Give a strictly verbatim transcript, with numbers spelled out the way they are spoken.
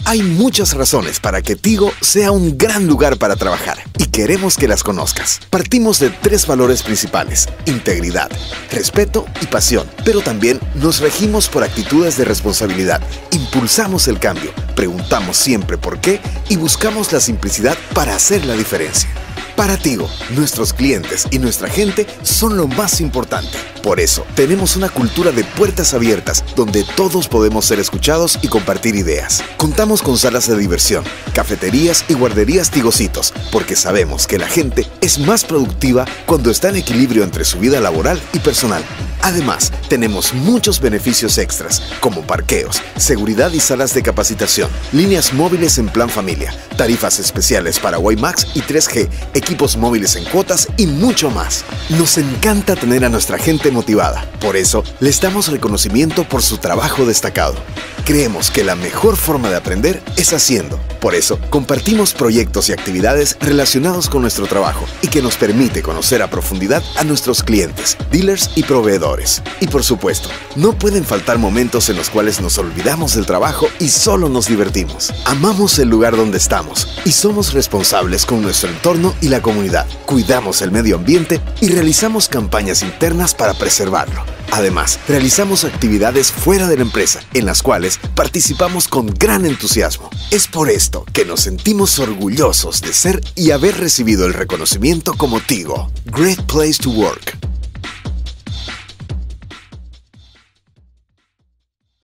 Hay muchas razones para que Tigo sea un gran lugar para trabajar y queremos que las conozcas. Partimos de tres valores principales: integridad, respeto y pasión, pero también nos regimos por actitudes de responsabilidad. Impulsamos el cambio, preguntamos siempre por qué y buscamos la simplicidad para hacer la diferencia. Para Tigo, nuestros clientes y nuestra gente son lo más importante. Por eso, tenemos una cultura de puertas abiertas donde todos podemos ser escuchados y compartir ideas. Contamos con salas de diversión, cafeterías y guarderías Tigocitos, porque sabemos que la gente es más productiva cuando está en equilibrio entre su vida laboral y personal. Además, tenemos muchos beneficios extras, como parqueos, seguridad y salas de capacitación, líneas móviles en plan familia, tarifas especiales para WiMax y tres G, equipos móviles en cuotas y mucho más. Nos encanta tener a nuestra gente motivada. Por eso, les damos reconocimiento por su trabajo destacado. Creemos que la mejor forma de aprender es haciendo. Por eso, compartimos proyectos y actividades relacionados con nuestro trabajo y que nos permite conocer a profundidad a nuestros clientes, dealers y proveedores. Y por supuesto, no pueden faltar momentos en los cuales nos olvidamos del trabajo y solo nos divertimos. Amamos el lugar donde estamos y somos responsables con nuestro entorno y la comunidad. Cuidamos el medio ambiente y realizamos campañas internas para preservarlo. Además, realizamos actividades fuera de la empresa, en las cuales participamos con gran entusiasmo. Es por esto que nos sentimos orgullosos de ser y haber recibido el reconocimiento como Tigo, Great Place to Work.